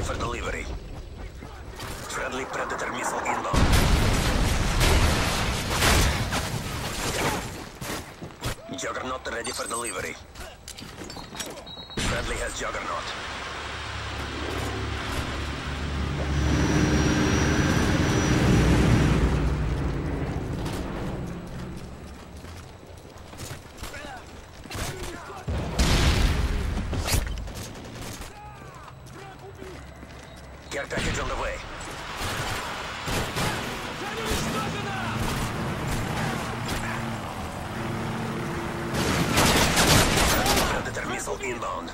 for delivery. Friendly Predator missile inbound. Juggernaut ready for delivery. Friendly has Juggernaut. Care package on the way. Predator missile inbound.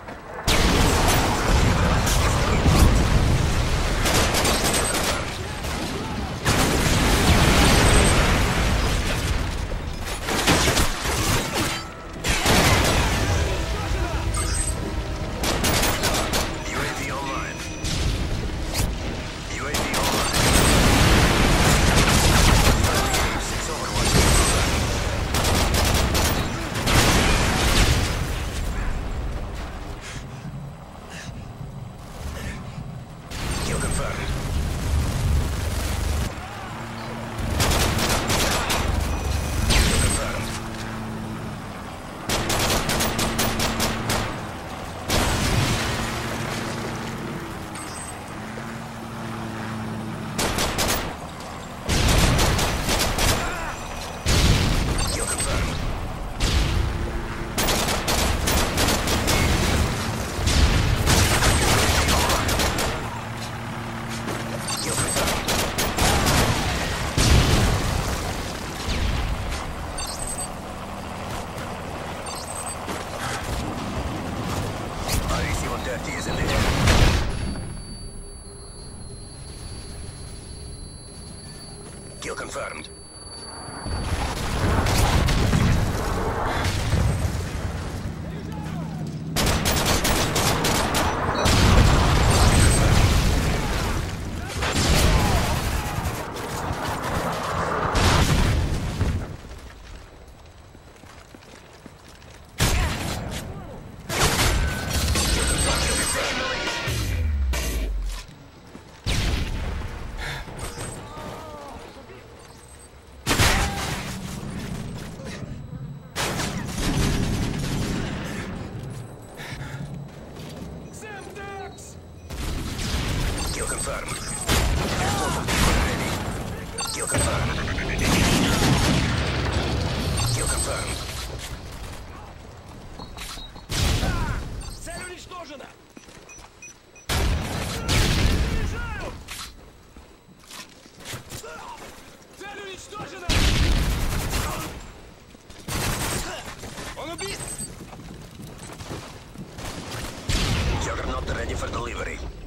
UAV online. UAV online. 6 Overwatch. Kill confirmed. Kill confirmed. Kill confirmed. Kill confirmed. REC-130 is in the air. Kill confirmed. Kill confirmed. Ready. Kill confirmed. Kill confirmed. Цель уничтожена! Цель уничтожена! Он убит! Juggernaut ready for delivery.